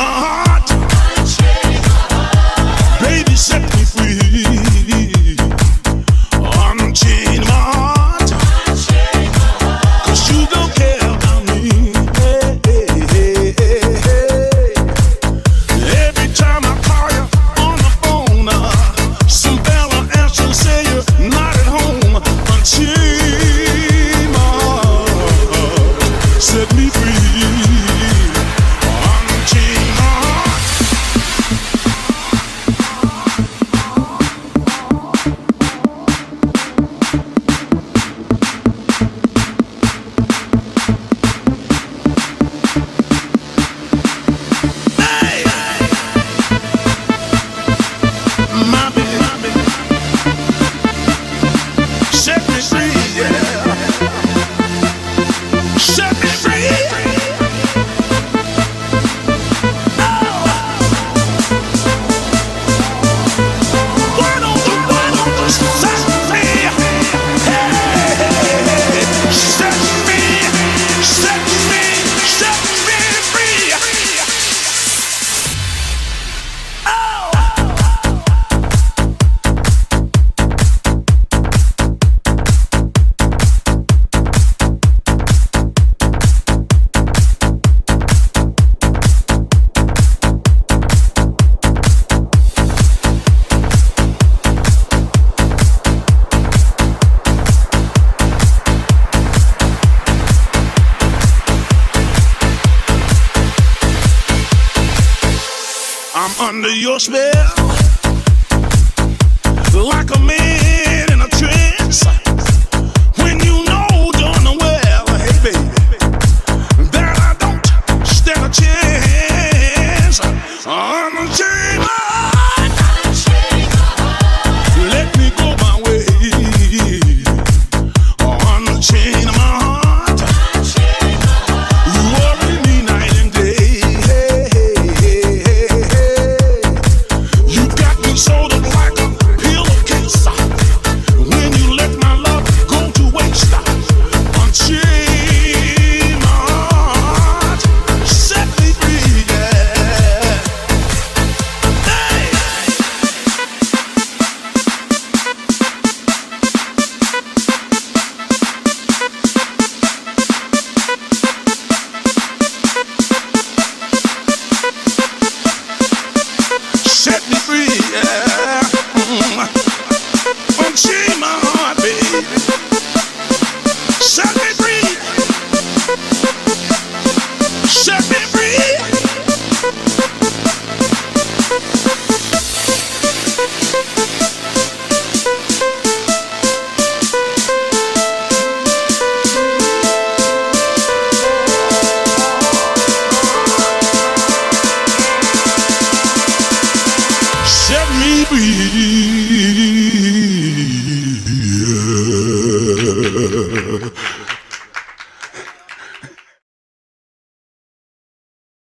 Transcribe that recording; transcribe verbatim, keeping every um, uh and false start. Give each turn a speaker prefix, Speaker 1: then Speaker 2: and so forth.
Speaker 1: my heart. Baby, set me free. Unchain my heart. 'Cause you don't care about me. Hey, hey, hey, hey, hey. Every time I call you on the phone, uh, some fella answer and say you're not at home. Unchain my heart. Set me free. I'm under your spell, like a man in a trance. When you know darn well, hey baby, that I don't stand a chance. Unchain my heart, let me go my way. Unchain my heart, you worry me night and day. Sold up like a pillowcase when you let my love go to waste. Unchain my heart, set me free, yeah. Hey. Set me free, yeah. Mm. Unchain my heart, baby. Set me free. Set me free. Set me free.